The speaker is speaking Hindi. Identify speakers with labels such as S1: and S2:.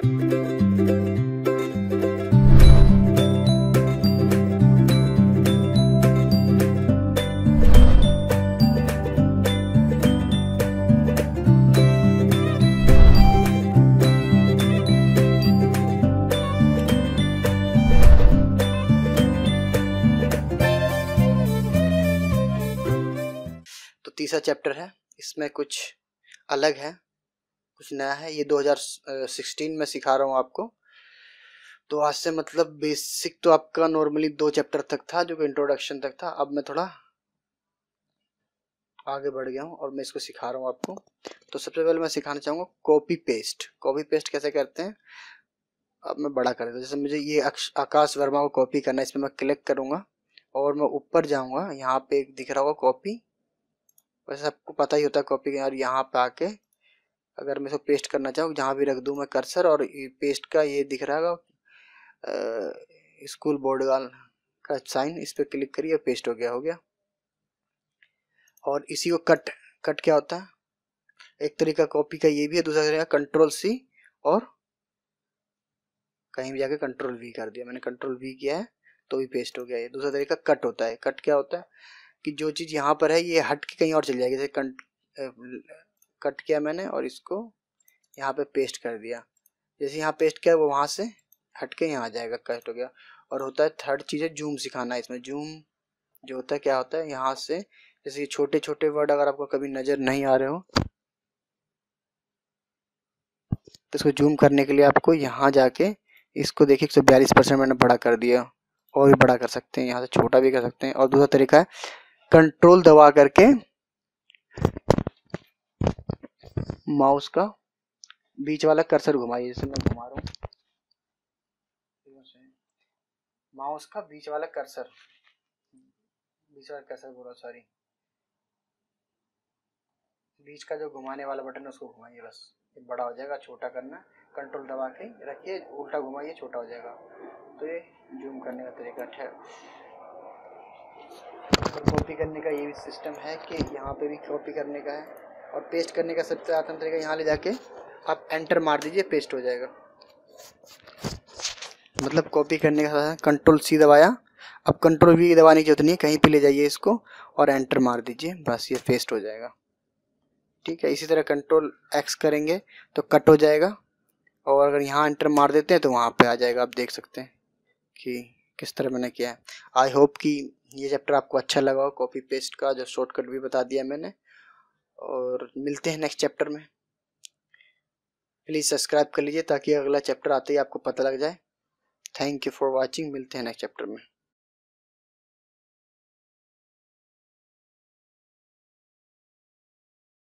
S1: तो तीसरा चैप्टर है, इसमें कुछ अलग है, कुछ नया है। ये 2016 में सिखा रहा हूँ आपको। तो आज से मतलब बेसिक तो आपका नॉर्मली 2 चैप्टर तक था, जो कि इंट्रोडक्शन तक था। अब मैं थोड़ा आगे बढ़ गया हूँ और मैं इसको सिखा रहा हूँ आपको। तो सबसे पहले मैं सिखाना चाहूँगा कॉपी पेस्ट। कॉपी पेस्ट कैसे करते हैं, अब मैं बड़ा कर देता हूँ। जैसे मुझे ये आकाश वर्मा को कॉपी करना है, इसमें मैं क्लिक करूँगा और मैं ऊपर जाऊँगा। यहाँ पे एक दिख रहा होगा कॉपी, वैसे आपको पता ही होता है कॉपी। और यहाँ पे आके अगर मैं इसको पेस्ट करना चाहूँ, जहाँ भी रख दूँ मैं कर्सर, और पेस्ट का ये दिख रहा होगा स्कूल बोर्ड का साइन, इस पर क्लिक करिए, पेस्ट हो गया। और इसी को कट क्या होता है, एक तरीका कॉपी का ये भी है, दूसरा तरीका कंट्रोल सी और कहीं भी जाके कंट्रोल वी कर दिया। मैंने कंट्रोल वी किया है तो भी पेस्ट हो गया। ये दूसरा तरीका कट होता है। कट क्या होता है कि जो चीज़ यहाँ पर है ये हट के कहीं और चली जाएगी। जैसे कट किया मैंने और इसको यहाँ पे पेस्ट कर दिया, जैसे यहाँ पेस्ट किया वो वहाँ से हट के यहाँ आ जाएगा, कट हो गया। और होता है थर्ड चीज़ है जूम सिखाना। इसमें जूम जो होता है क्या होता है, यहाँ से जैसे ये छोटे छोटे वर्ड अगर आपको कभी नज़र नहीं आ रहे हो तो इसको जूम करने के लिए आपको यहाँ जाके इसको देखिए 142% मैंने बड़ा कर दिया, और भी बड़ा कर सकते हैं, यहाँ से छोटा भी कर सकते हैं। और दूसरा तरीका है कंट्रोल दबा करके माउस का बीच वाला कर्सर घुमाइए, जैसे मैं घुमा रहा हूँ, माउस का बीच वाला कर्सर बोला, सॉरी, बीच का जो घुमाने वाला बटन है उसको घुमाइए, बस ये बड़ा हो जाएगा। छोटा करना, कंट्रोल दबा के रखिए, उल्टा घुमाइए, छोटा हो जाएगा। तो ये जूम करने का तरीका है। और कॉपी करने का ये भी सिस्टम है कि यहाँ पे भी कॉपी करने का है, और पेस्ट करने का सबसे आसान तरीका, यहाँ ले जाके आप एंटर मार दीजिए, पेस्ट हो जाएगा। मतलब कॉपी करने का कंट्रोल सी दबाया, अब कंट्रोल वी दबाने की जरूरत नहीं है, कहीं पे ले जाइए इसको और एंटर मार दीजिए, बस ये पेस्ट हो जाएगा। ठीक है, इसी तरह कंट्रोल एक्स करेंगे तो कट हो जाएगा, और अगर यहाँ एंटर मार देते हैं तो वहाँ पे आ जाएगा। आप देख सकते हैं कि किस तरह मैंने किया है। आई होप कि ये चैप्टर आपको अच्छा लगा हो, कॉपी पेस्ट का जो शॉर्टकट भी बता दिया मैंने। और मिलते हैं नेक्स्ट चैप्टर में। प्लीज़ सब्सक्राइब कर लीजिए ताकि अगला चैप्टर आते ही आपको पता लग जाए। थैंक यू फॉर वॉचिंग, मिलते हैं नेक्स्ट चैप्टर में।